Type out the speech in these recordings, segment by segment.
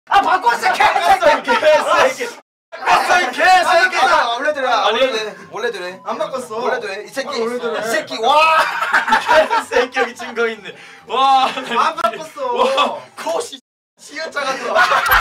아 바꿨어 개새끼. 이 개새끼다. 원래대로 안 바꿨어. 원래대로 이 새끼 와 개새끼 여기 증거 있네. 와. 안 바꿨어. 와. 코시. 시어자가 들어.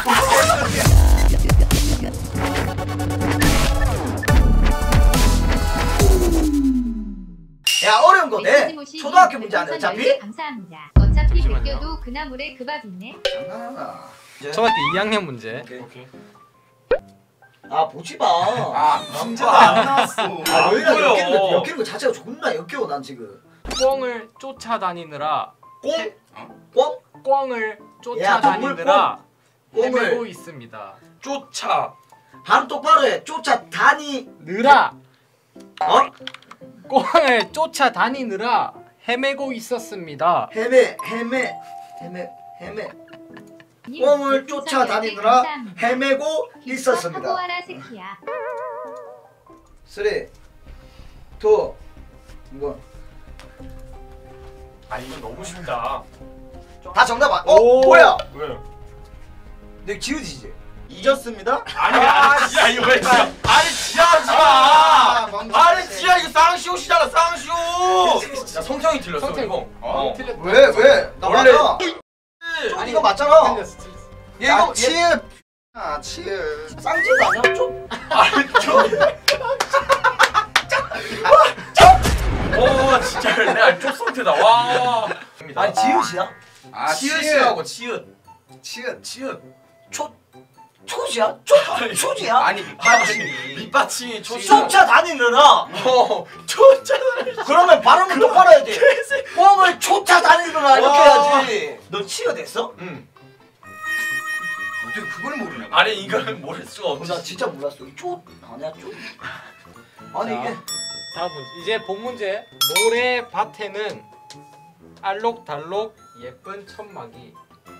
야 어려운 거네. 초등학교 문제 아니야 어차피? 감사합니다. 어차피 베껴도 그나물에 그 밥 있네. 장난하나. 초등학교 2학년 문제. 오케이. 아 보지 마. 문제가 안 나왔어. 아 너희가 보여. 엮이는 거 자체가 존나 역겨워 난 지금. 꿩을 쫓아다니느라 꽁? 꿩을 야, 동물 쫓아다니느라 꽁을 헤매고 있습니다. 쫓아. 발음 똑바로 해. 쫓아다니. 느라 어? 꿩을 쫓아다니느라 헤매고 있었습니다. 헤매. 꽁을 쫓아다니느라 헤매고 있었습니다. 하고와라 새끼야. 3, 2, 1. 아 이건 너무 쉽다. 다 정답 아. 오. 뭐야? 왜요? 너 지우지지? 이겼습니다. 아니 지야 이거 왜 지야? 아니 지하지 마. 아니 지야 이거 쌍시옷이잖아 쌍시옷. 야 성성이 틀렸어 성태형. 이거. 틀렸다. 왜? 나 원래- 맞아. 아니 이거 맞잖아. 틀렸어. 얘 이거 치읓. 아 치읓. 쌍지도 아니야? 좀. 아니 오 진짜 내가 쫓성태다 와. 아니 지읒이야? 아 치읓이라고 치읓. 치읓. 초지야? 초지야? 아니 밑받침이 쫓아. 쫓아다니느라. 쫓아다니. 그러면 발음을 똑바로 해야 돼. 꽁을 쫓아다니느라 이렇게 해야지. 너 치유 됐어? 응. 어떻게 그걸 모르냐? 아니 이거는 모를 수가 없지. 나 진짜 몰랐어. 쫓 아니야 쫓. 아니 자. 이게 다음 문제. 이제 본 문제. 모래밭에는 알록달록 예쁜 천막이.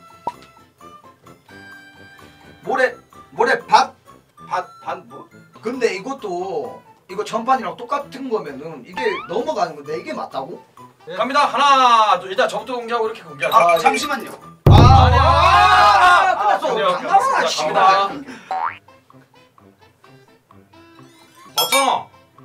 모래밭 뭐? 근데 이것도 이거 전판이랑 똑같은 거면은 이게 넘어가는 건데 이게 맞다고? 갑니다. 하나, 둘. 일단 저부터 공개하고 이렇게 공개하자. 아 예. 잠시만요. 끝났어. 그래요. 장난하나 갑니다. 씨발. 맞잖아.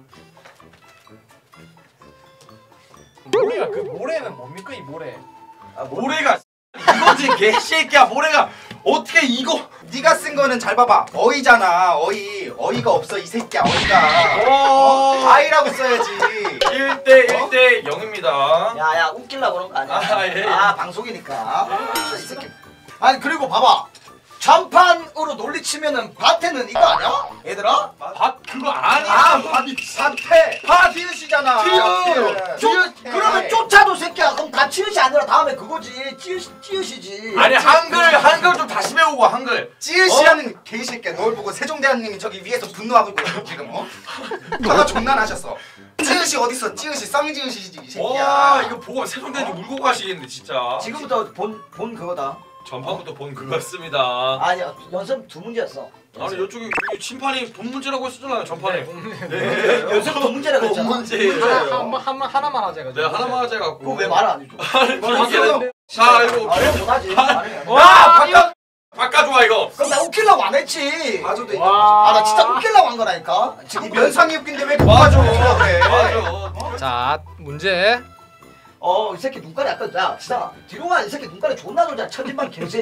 모래가 그 모래는 뭡니까 이 모래? 모래가 이거지 개새끼야. 모래가 어떻게 이거? 네가 쓴 거는 잘 봐봐. 어이잖아. 어이가 없어 이 새끼야. 어이가. 오. 아이라고 써야지. 1대 0입니다. 야야 웃기려고 그런 거 아니야? 아, 예. 아 방송이니까. 이 새끼. 아니 그리고 봐봐. 전판으로 논리치면은 밭에는 이거 아니야? 얘들아? 밭 그거 아니야. 아 밭에. 밭이잖아. 그러면 쫓아도 새끼야. 그럼 다 치읓이 아니라 다음에 그거지. 찌읒이지. 아니 한글 좀 다시 배우고 한글. 찌읒이라는 개새끼야. 널 보고 세종대왕님이 저기 위에서 분노하고 있거든 지금. 화가 존나 나셨어. 찌읒이 어딨어? 찌읒이 쌍찌읒이지 이 새끼야. 와 이거 보고 세종대왕님 울고 가시겠네 진짜. 지금부터 본 그거다. 전판부터 본 그거였습니다. 아니야 연습 2문제였어. 아니 이쪽이 심판이 본 문제라고 했었잖아요 전판에. 연습 2문제라고 했잖아. 하나만 하자. 네 하나만 하자 갖고. 그거 왜 말 안 해줘? 자 이거. 아 이거 못하지. 와 바꿔 이거. 그럼 나 웃기려고 안 했지. 맞아도 와. 아 나 진짜 웃기려고 한 거라니까. 지금 면상이 웃긴데 왜 맞아. 맞아? 맞아. 자 문제. 이 새끼 눈깔이 아까 야 진짜 뒤로 가. 이 새끼 눈깔이 존나 놀자. 천진반 개새끼.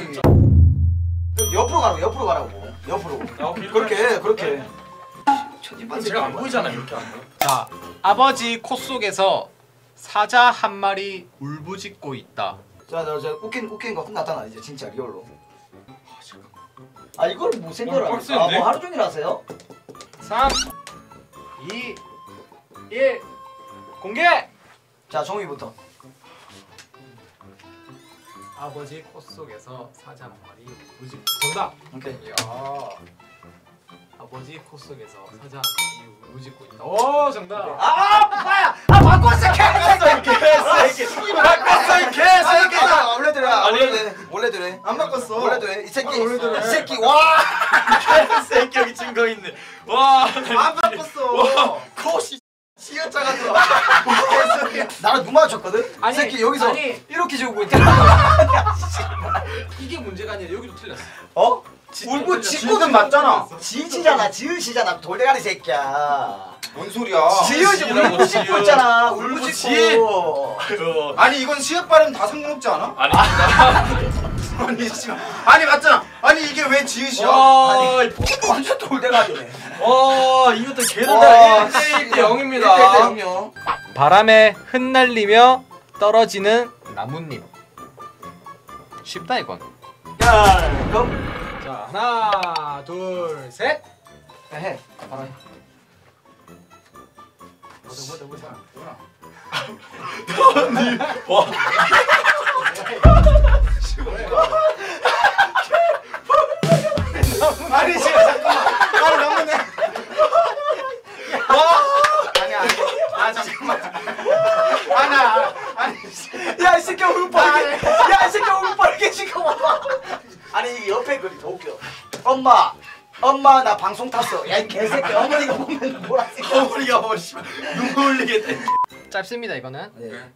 옆으로 가라고. 옆으로. 그렇게. 천진반 제가 안 보이잖아요 이렇게 하면. 자 아버지 코 속에서 사자 한 마리 울부짖고 있다. 자 웃긴 거 끝났다 나 이제 진짜 리얼로. 아 이걸 뭐 생각을 안 했어? 뭐 하루 종일 하세요? 3, 2, 1 공개! 자 정우이부터. 아버지 코 속에서 사자 한 마리 울부짖고 정답! 오케이. 이야. 아버지 코 속에서 사자 한 마리 울부짖고 있다. 오 정답! 아 뭐야? 아 바꿨어 개새끼. 바꿨어 이 개새끼야. 원래대로 해. 안 바꿨어. 원래대로 해. 이 새끼. 원래대로 해. 이 새끼 와. 개새끼 여기 증거 있네. 와. 안 바꿨어. 코시. 시어자가 들어. 나랑 눈 마주쳤거든? 아니, 이 새끼 여기서 아니. 이렇게 지우고 있잖아. 이게 문제가 아니라 여기도 틀렸어. 어? 울고 짓고는 맞잖아. 지지잖아, 지으시잖아, 돌대가리 새끼야. 뭔 소리야? 지으지, 울고 짓고 있잖아, 울고 짓고. 아니 이건 시읒 발음 다 상관없지 않아? 아니 아니 씨. 아니 맞잖아. 아니 이게 왜 지읒이야? 아니 완전 돌대가리네. 이것도 개도다 1대 0입니다 1대 0이요. 바람에 흩날리며 떨어지는 나뭇잎. 쉽다 이건. 야, 그럼 자 하나 둘 셋. 해. 바로 해. 아니 지금 잠깐만. 아니 너무네. 아니 잠깐만. 아니 야, 이 새끼 얼굴 빠르게. 야, 이 새끼 얼굴 빠르게 지금 와봐. 아니, 이게 옆에 글이 더 웃겨. 엄마 나 방송 탔어. 야, 이 개새끼. 어머니가 보면 뭐라 새끼. 어머니가 뭐 씨발 눈물 흘리겠다 짧습니다 이거는. 네.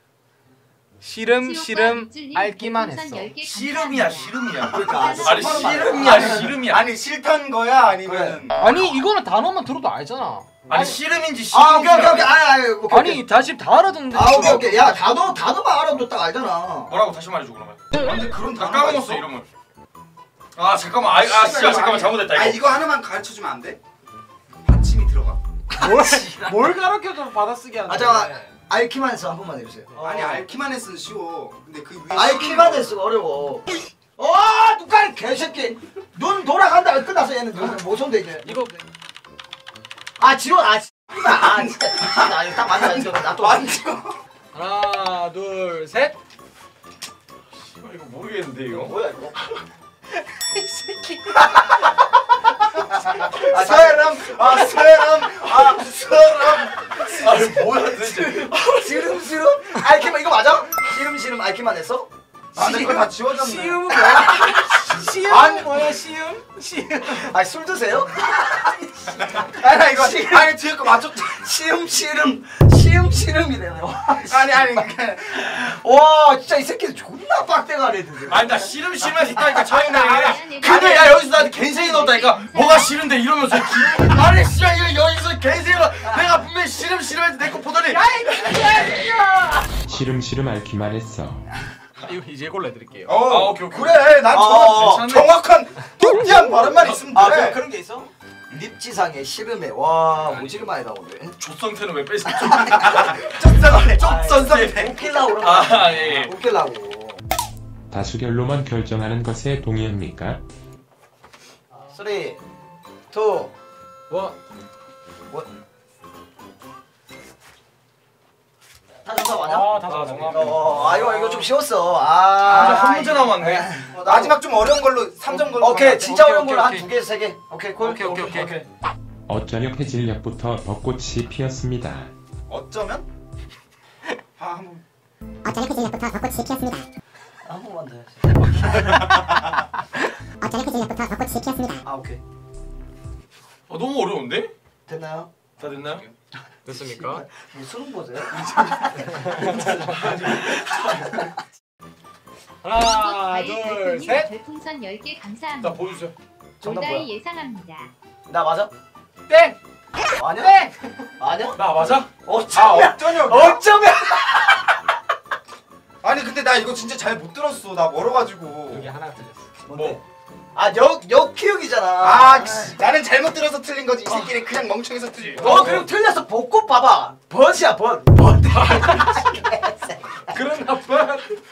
시름 앓기만 했어. 씨름이야 씨름이야 그러니까. 아니 씨름이야 씨름이야 아니 싫다는 거야 아니면 아니 이거는 단어만 들어도 알잖아. 아니 씨름인지 아, 오케이. 씨름인지 오케이. 아니 다시 다 알아듣는데. 아, 오케이. 야, 단어만 알아도 딱 알잖아. 뭐라고 다시 말해줘 그러면 근데 그런 나 단어가 까먹었어 있어? 이름을 아 잠깐만 씨발 잠깐만 잘못했다 아 이거 이거 하나만 가르쳐 주면 안 돼? 받침이 들어가. 뭘 가르쳐도 받아쓰기 하는. 아, 잠깐만. 알키만 해서 한 번만 해주세요. 아니 알키만 했으면 쉬워. 근데 그 위에 알키만 해서 어려워. 누가 개새끼. 눈 돌아간다. 끝났어. 얘는 눈 모손돼 이제. 이거 지원. 진짜. 나 이거 딱 맞아. 이거 나또 만지고. 하나 둘 셋. 이거 모르겠는데 이거 뭐야 이거? 사람. 아니 뭐야 도대체 시름시름 알키만 이거 맞아? 시름시름 알키만 했어? 아, 내 거 다 지워졌네. 시음은 뭐야? 시음은 뭐야? 시음? 술 드세요? 아니 이거 아니 뒤에 거 맞췄다. 시름이래요. 아니 그러니까 와 진짜 이 새끼 존나 빡대가리 애들. 아니 나 씨름에서 있다니까 차이나게 근데 야 여기서 나한테 갠생이 넣었다니까 뭐가 싫은데 이러면서 아니 씨발 이거 여기서 갠생이 넣어 내가 분명히 씨름해서 내 거 보더니 시름시름 앓기만 했어. 이거 이제 골라 드릴게요. 오케이 그래 난 괜찮네. 정확한 뚜띠한 발음만 있으면 그럼 돼. 그런 게 있어? 립지상에 시름해. 와 오지게 많이 나오네. 조성태는 왜 뺐어 쫀선선배. 웃길라고 그런 거. 예. 웃길라고. 다수결로만 결정하는 것에 동의합니까? 3, 2, 1. 다 정답 아니야? 다 정답. 이거 좀 쉬웠어. 한 문제 남았네 마지막 좀 어려운 걸로 3점 걸로. 오케이 진짜 오케이, 어려운 걸로 한 오케이. 2개, 3개. 오케이 콜. 오케이. 어쩌력 해질녘부터 벚꽃이 피었습니다. 어쩌면? 한번. 어쩌면 해질녘부터 벚꽃이 피었습니다. 한 번만 더 해야지. 어쩌면 해질녘부터 벚꽃이 피었습니다. 오케이. 너무 어려운데? 됐나요? 다 됐나요? 됐습니까? 뭐 수능 보세요? 하나 둘 셋. 별풍선 10개 자 감사합니다. 보여주세요 정답 뭐야? 정답이 예상합니다. 나 맞아? 땡. 아니야? 땡. 아니야? 나 맞아? 어쩌면 어쩌면. 아니 근데 나 이거 진짜 잘 못 들었어. 나 멀어가지고. 여기 하나 틀렸어. 뭔데? 역기억이잖아. 나는 잘못 들어서 틀린 거지. 이 새끼는 그냥 멍청해서 틀린 거. 그리고 틀렸어. 벚꽃 봐봐. 벗이야 벗. 그런 나쁜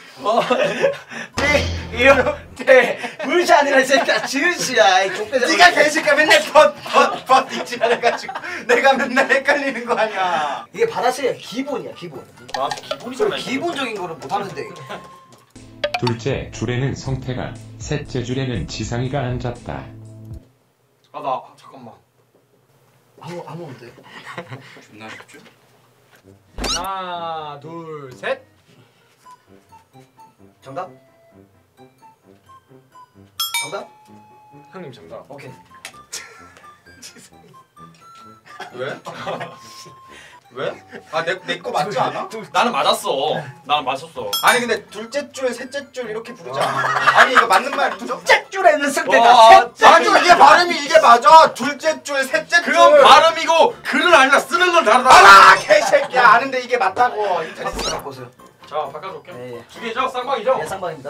이렇게 물이 아니라 이 새끼야 지읒이야. 이 족대자. 네가 개새끼야 맨날 벗 있지 않아가지고 내가 맨날 헷갈리는 거 아니야. 이게 바다스의 기본이야 기본. 기본이잖아 기본적인 거를 못 하는데. 둘째 줄에는 성태가, 셋째 줄에는 지상이가 앉았다. 나 잠깐만 아무 돼. 존나 쉽죠? 하나 둘 셋. 정답? 정답? 형님 정답. 오케이. 왜? 왜? 아 내 거 맞지 않아? 나는 맞았어. 나는 맞았어. 아니 근데 둘째 줄, 셋째 줄 이렇게 부르지 않아? 아니 이거 맞는 말이죠? 둘째 줄에는 성태가 셋째 아니 이게 발음이 이게 맞아. 둘째 줄, 셋째 줄. 그건 발음이고 글은 아니라 쓰는 건 다르다. 알아 개새끼야. 아는데 이게 맞다고. 테니스 갖고 오세요. 자 바꿔줄게. 예, 예. 두 개죠? 쌍방이죠? 예, 쌍방입니다.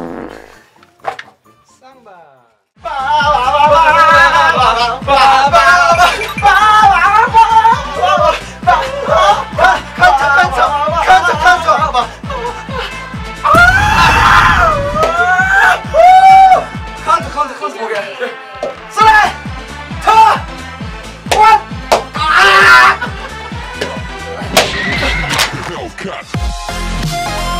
카운트 보게. 컷.